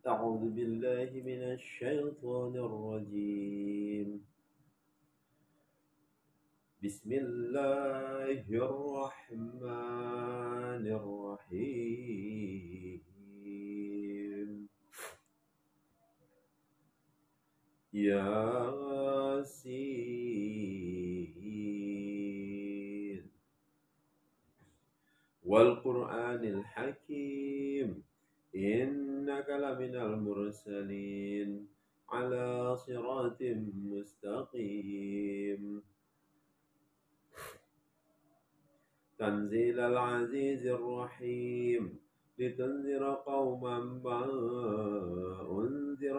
أعوذ بالله من الشيطان الرجيم. بسم الله الرحمن الرحيم. ياسين والقرآن الحكيم إنك لمن المرسلين على صراط مستقيم. تنزيل العزيز الرحيم لتنذر قوما ما أنذر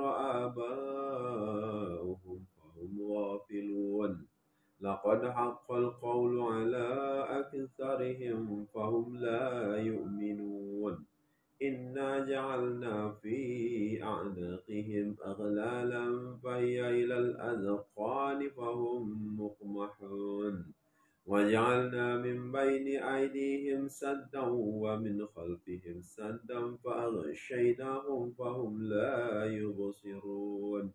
آباؤهم فهم غافلون. لقد حق القول على أكثرهم فهم لا يؤمنون. إنا جعلنا في أعناقهم أغلالا فهي إلى الأذقان فهم مقمحون. وجعلنا من بين أيديهم سدا ومن خلفهم سدا فأغشيناهم فهم لا يبصرون.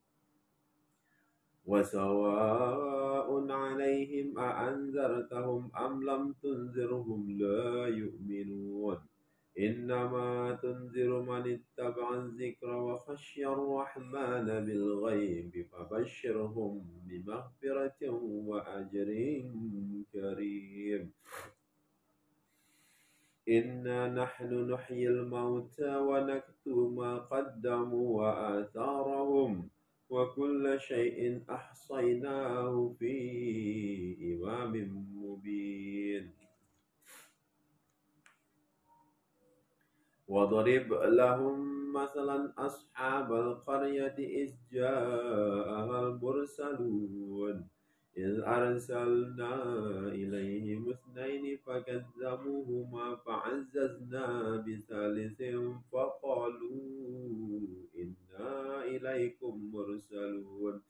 وسواء عليهم أأنذرتهم أم لم تنذرهم لا يؤمنون. إنما تنذر من اتبع الذكر وخشي الرحمن بالغيب فبشرهم بمغفرة وأجر كريم. إنا نحن نحيي الموتى ونكتب ما قدموا وآثارهم وكل شيء أحصيناه في إمام مبين. واضرب لهم مثلا أصحاب القرية إذ جاءها المرسلون إذ أرسلنا إليهم اثنين فكذبوهما فعززنا بثالث فقالوا إنا إليكم مرسلون.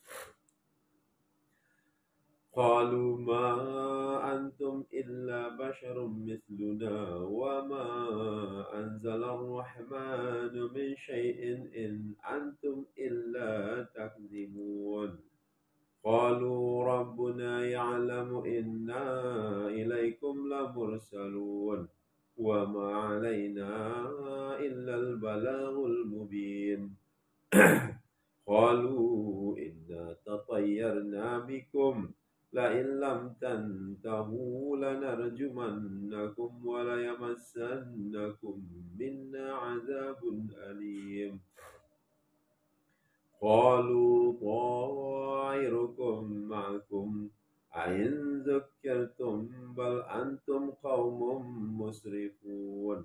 قالوا ما أنتم إلا بشر مثلنا وما أنزل الرحمن من شيء إن أنتم إلا تكذبون. قالوا ربنا يعلم إنا إليكم لمرسلون وما علينا إلا البلاغ المبين. قالوا إنا تطيرنا بكم لئن لم تنتهوا لنرجمنكم وليمسنكم منا عذاب أليم. قالوا طائركم معكم أئن ذكرتم بل أنتم قوم مسرفون.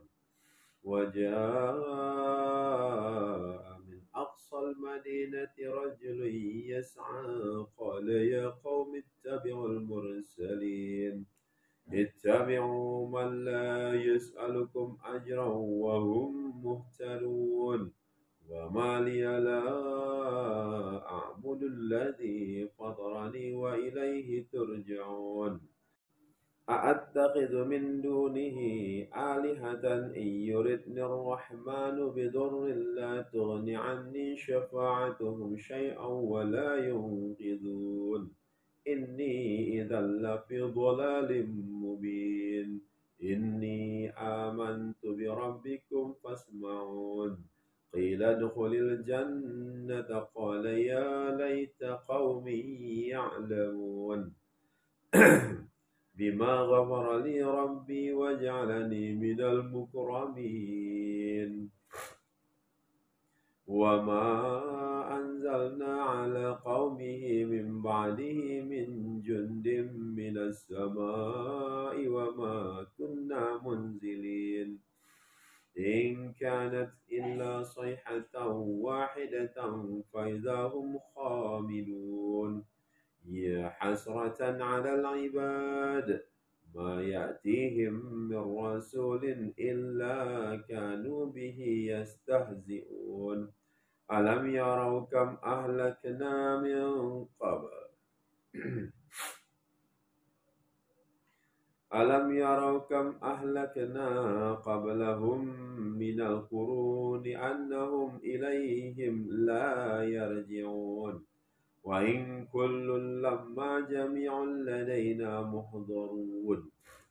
وجاء من أقصى المدينة رجل يسعى قال يا قوم اتبعوا المرسلين اتبعوا من لا يسألكم أجرا وهم مهتدون. وما لي لا أعبد الذي فطرني وإليه ترجعون. أأتخذ من دونه آلهة إن يردني الرحمن بضر لا تغن عني شفاعتهم شيئا ولا ينقذون. إني إذا لفي ضلال مبين. إني آمنت بربكم فاسمعون. قيل ادخل الجنة قال يا ليت قومي يعلمون. بما غفر لي ربي وجعلني من المكرمين. وما أنزلنا على قومه من بعده من جند من السماء وما كنا منزلين. إن كانت إلا صيحة واحدة فإذا هم خامدون. يا حسرة على العباد ما يأتيهم من رسول إلا كانوا به يستهزئون. ألم يروا كم أهلكنا من قبل ألم يروا كم أهلكنا قبلهم من القرون أنهم إليهم لا يرجعون وإن كل لما جميع لدينا محضرون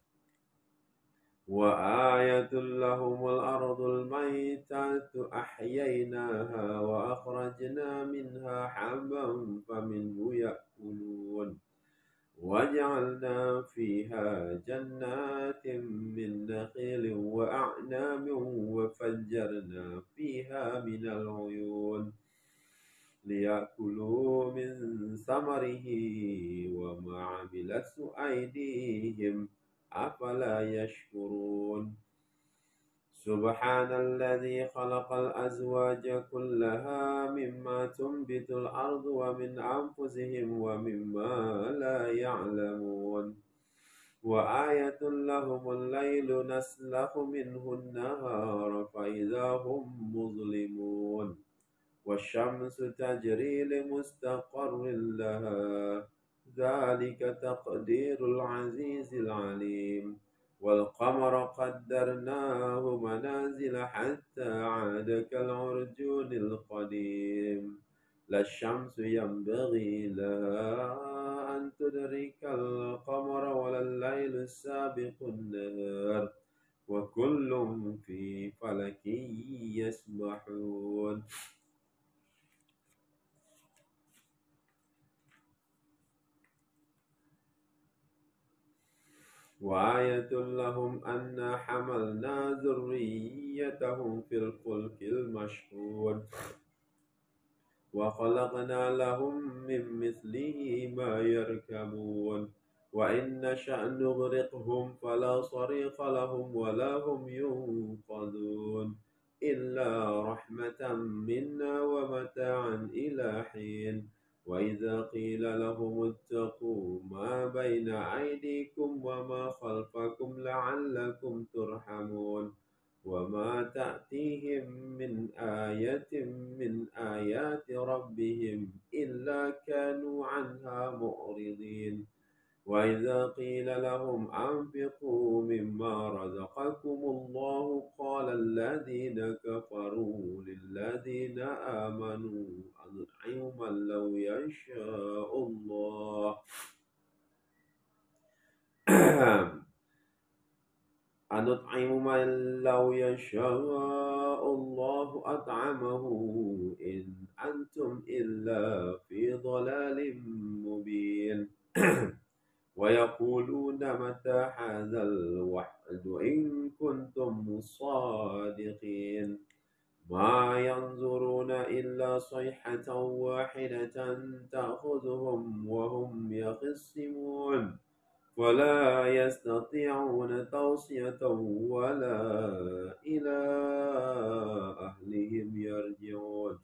وآية لهم الأرض الميتة أحييناها وأخرجنا منها حبا فمنه يأكلون وجعلنا فيها جنات من نخيل وأعناب وفجرنا فيها من العيون ليأكلوا من ثمره وما عملت أيديهم أفلا يشكرون سبحان الذي خلق الأزواج كلها مما تنبت الأرض ومن أنفسهم ومما لا يعلمون وآية لهم الليل نسلخ منه النهار فإذا هم مظلمون والشمس تجري لمستقر لها ذلك تقدير العزيز العليم والقمر قدرناه منازل حتى عاد كالعرجون القديم لا الشمس ينبغي لها أن تدرك القمر ولا الليل السابق النهار وكل في فلك يسبحون وآية لهم أنا حملنا ذريتهم في الفلك المشحون وخلقنا لهم من مثله ما يركبون وإن نشأ نغرقهم فلا صريخ لهم ولا هم ينقذون إلا رحمة منا ومتاعا إلى حين وإذا قيل لهم اتقوا ما بين أيديكم وما خلفكم لعلكم ترحمون وما تأتيهم من آية من آيات ربهم إلا كانوا عنها معرضين وإذا قيل لهم أنفقوا مما رزقكم الله قال الذين كفروا للذين آمنوا أنعم من لو يشاء الله أنطعم من لو يشاء الله أطعمه إن أنتم إلا في ضلال مبين ويقولون متى هذا الوعد إن كنتم صادقين ما ينظرون إلا صيحة واحدة تأخذهم وهم يخصمون ولا يستطيعون توصية ولا إلى أهلهم يرجعون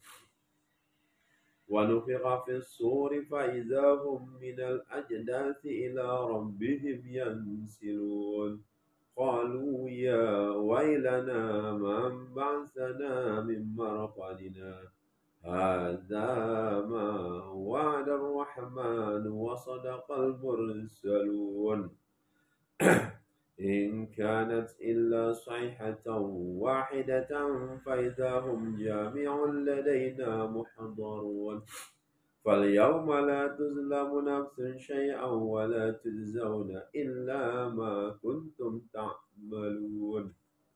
ونفخ في الصور فإذا هم من الأجداث إلى ربهم ينسلون قالوا يا ويلنا من بعثنا من مرقدنا هذا ما وعد الرحمن وصدق المرسلون إن كانت إلا صيحة واحدة فإذا هم جامع لدينا محضرون فاليوم لا تظلم نفس شيئا ولا تجزون إلا ما كنتم تعملون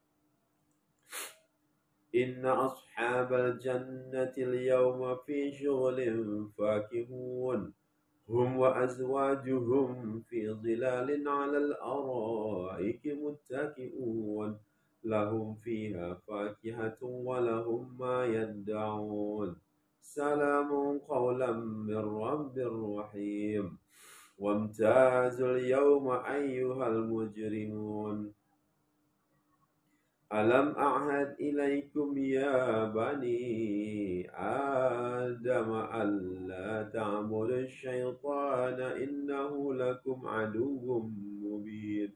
إن أصحاب الجنة اليوم في شغل فاكهون هم وأزواجهم في ظلال على الأرائك متكئون لهم فيها فاكهة ولهم ما يدعون سلام قولا من رب رحيم وامتازوا اليوم أيها المجرمون ألم أعهد إليكم يا بني آدم ألا تعبدوا الشيطان إنه لكم عدو مبين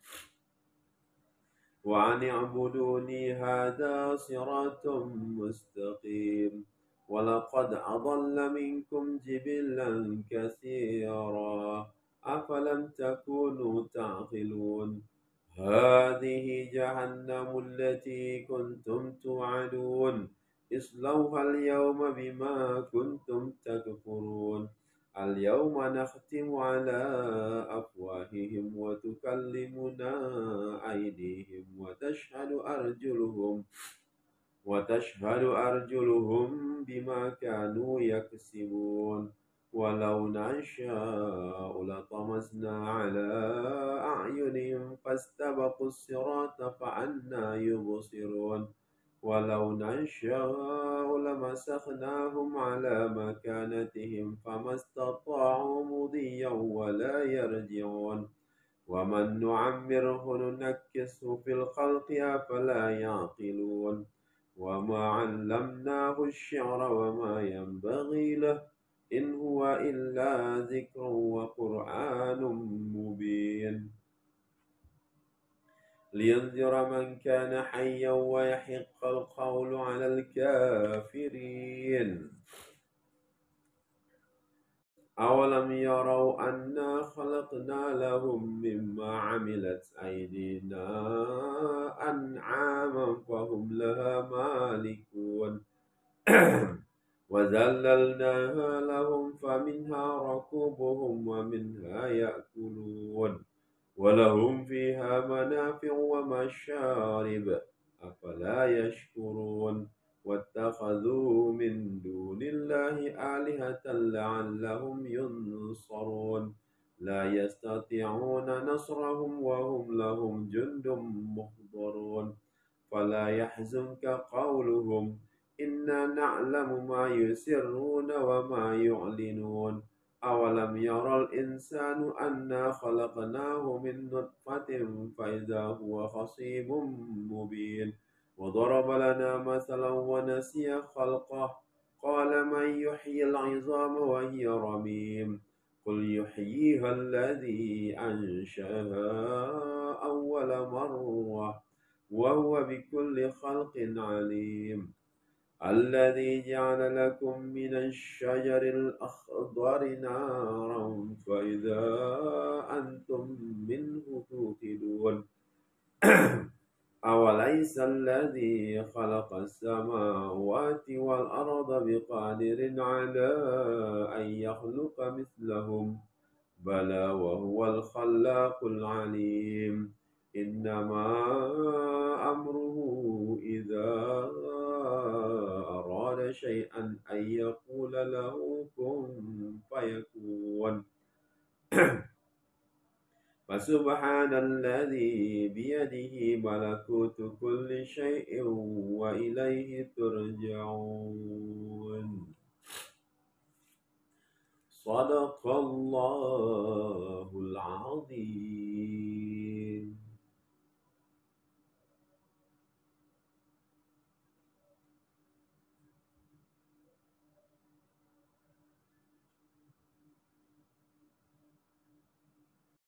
وأن اعبدوني هذا صراط مستقيم ولقد أضل منكم جبلا كثيرا أفلم تكونوا تعقلون هذه جهنم التي كنتم توعدون اصلوها اليوم بما كنتم تكفرون اليوم نختم على أفواههم وتكلمنا أيديهم وتشهد أرجلهم بما كانوا يكسبون ولو نشاء لطمسنا على أعينهم فاستبقوا الصراط فأنى يبصرون ولو نشاء لمسخناهم على مكانتهم فما استطاعوا مضيا ولا يرجعون ومن نعمره ننكسه في الخلق أفلا يعقلون وما علمناه الشعر وما ينبغي له إن هو إلا ذكر وقرآن مبين لينذر من كان حيا ويحق القول على الكافرين أولم يروا أنا خلقنا لهم مما عملت أيدينا أنعاما فهم لها مالكون وذللناها لهم فمنها ركوبهم ومنها يأكلون ولهم فيها منافع ومشارب أفلا يشكرون واتخذوا من دون الله آلهة لعلهم ينصرون لا يستطيعون نصرهم وهم لهم جند محضرون فلا يحزنك قولهم إنا نعلم ما يسرون وما يعلنون أولم يرى الإنسان أنا خلقناه من نطفة فإذا هو خصيم مبين وضرب لنا مثلا ونسي خلقه قال من يحيي العظام وهي رميم قل يحييها الذي أنشأها أول مرة وهو بكل خلق عليم الذي جعل لكم من الشجر الأخضر نارا فإذا أنتم منه توقدون أوليس الذي خلق السماوات والأرض بقادر على أن يخلق مثلهم بلى وهو الخلاق العليم إنما أمره إذا أراد شيئا أن يقول له كن فيكون فسبحان الذي بيده ملكوت كل شيء وإليه ترجعون صدق الله العظيم.